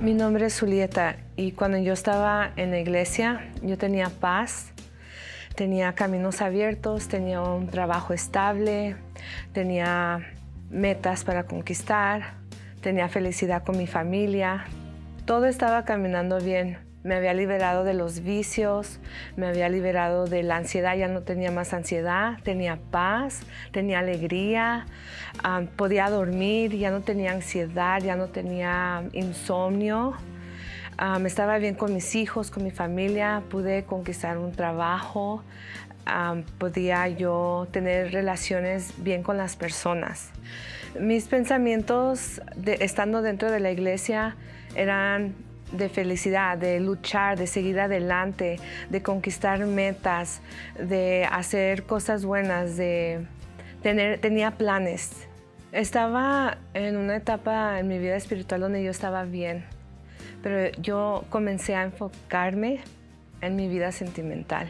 Mi nombre es Julieta y cuando yo estaba en la iglesia, yo tenía paz, tenía caminos abiertos, tenía un trabajo estable, tenía metas para conquistar, tenía felicidad con mi familia. Todo estaba caminando bien. Me había liberado de los vicios, me había liberado de la ansiedad, ya no tenía más ansiedad, tenía paz, tenía alegría, podía dormir, ya no tenía ansiedad, ya no tenía insomnio. Estaba bien con mis hijos, con mi familia, pude conquistar un trabajo, podía yo tener relaciones bien con las personas. Mis pensamientos estando dentro de la iglesia eran de felicidad, de luchar, de seguir adelante, de conquistar metas, de hacer cosas buenas, tenía planes. Estaba en una etapa en mi vida espiritual donde yo estaba bien, pero yo comencé a enfocarme en mi vida sentimental.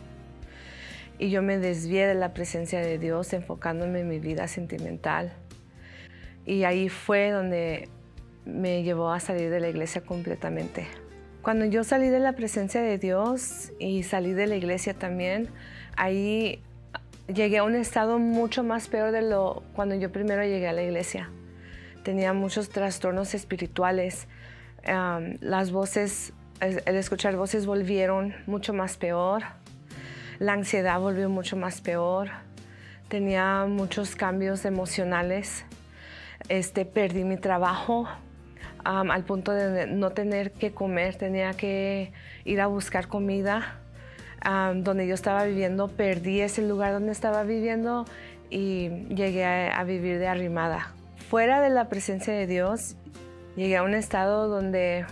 Y yo me desvié de la presencia de Dios enfocándome en mi vida sentimental. Y ahí fue donde me llevó a salir de la iglesia completamente. Cuando yo salí de la presencia de Dios y salí de la iglesia también, ahí llegué a un estado mucho más peor de lo cuando yo primero llegué a la iglesia. Tenía muchos trastornos espirituales. Las voces, el escuchar voces volvieron mucho más peor. La ansiedad volvió mucho más peor. Tenía muchos cambios emocionales. Perdí mi trabajo. Al punto de no tener que comer, tenía que ir a buscar comida. Donde yo estaba viviendo, perdí ese lugar donde estaba viviendo y llegué a vivir de arrimada. Fuera de la presencia de Dios, llegué a un estado donde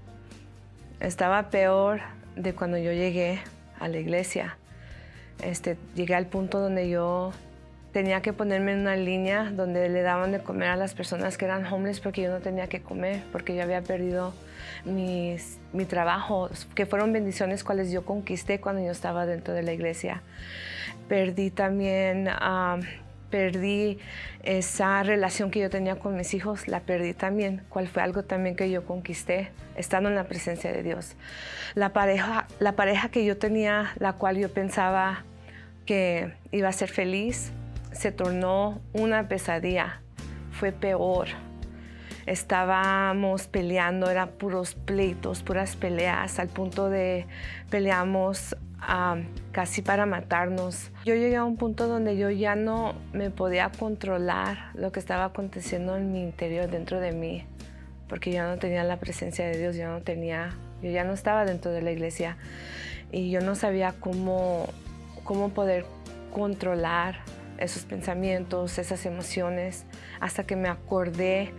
estaba peor de cuando yo llegué a la iglesia. Llegué al punto donde yo tenía que ponerme en una línea donde le daban de comer a las personas que eran homeless porque yo no tenía que comer, porque yo había perdido mi trabajo, que fueron bendiciones cuales yo conquisté cuando yo estaba dentro de la iglesia. Perdí también, perdí esa relación que yo tenía con mis hijos, la perdí también, cual fue algo también que yo conquisté estando en la presencia de Dios. La pareja que yo tenía, la cual yo pensaba que iba a ser feliz, se tornó una pesadilla, fue peor. Estábamos peleando, eran puros pleitos, puras peleas, al punto de peleamos casi para matarnos. Yo llegué a un punto donde yo ya no me podía controlar lo que estaba aconteciendo en mi interior, dentro de mí, porque ya no tenía la presencia de Dios, yo ya no estaba dentro de la iglesia y yo no sabía cómo poder controlar esos pensamientos, esas emociones, hasta que me acordé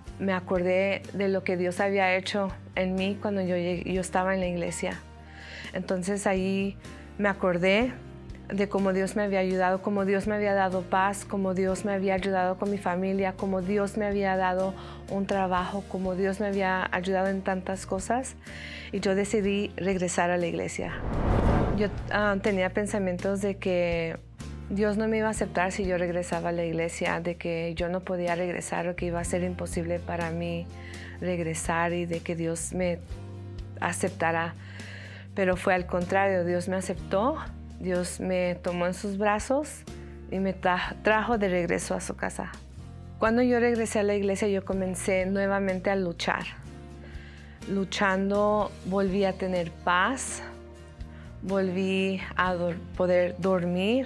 de lo que Dios había hecho en mí cuando yo estaba en la iglesia. Entonces ahí me acordé de cómo Dios me había ayudado, cómo Dios me había dado paz, cómo Dios me había ayudado con mi familia, cómo Dios me había dado un trabajo, cómo Dios me había ayudado en tantas cosas. Y yo decidí regresar a la iglesia. Yo tenía pensamientos de que Dios no me iba a aceptar si yo regresaba a la iglesia, de que yo no podía regresar o que iba a ser imposible para mí regresar y de que Dios me aceptara. Pero fue al contrario, Dios me aceptó, Dios me tomó en sus brazos y me trajo de regreso a su casa. Cuando yo regresé a la iglesia, yo comencé nuevamente a luchar. Luchando, volví a tener paz, volví a poder dormir,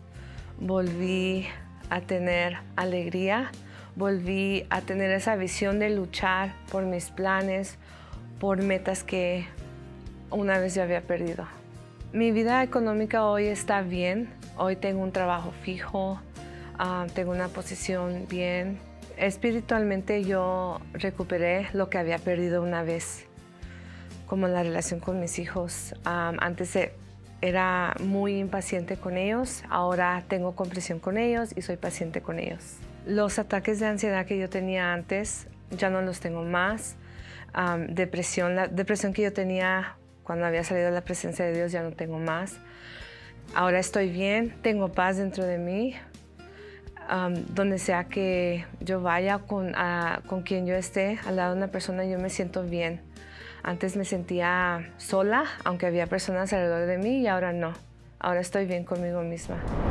volví a tener alegría, volví a tener esa visión de luchar por mis planes, por metas que una vez yo había perdido. Mi vida económica hoy está bien, hoy tengo un trabajo fijo, tengo una posición bien. Espiritualmente yo recuperé lo que había perdido una vez, como la relación con mis hijos. Antes era muy impaciente con ellos, ahora tengo comprensión con ellos y soy paciente con ellos. Los ataques de ansiedad que yo tenía antes ya no los tengo más. La depresión que yo tenía cuando había salido de la presencia de Dios ya no tengo más. Ahora estoy bien, tengo paz dentro de mí. Donde sea que yo vaya, con quien yo esté, al lado de una persona, yo me siento bien. Antes me sentía sola, aunque había personas alrededor de mí, y ahora no. Ahora estoy bien conmigo misma.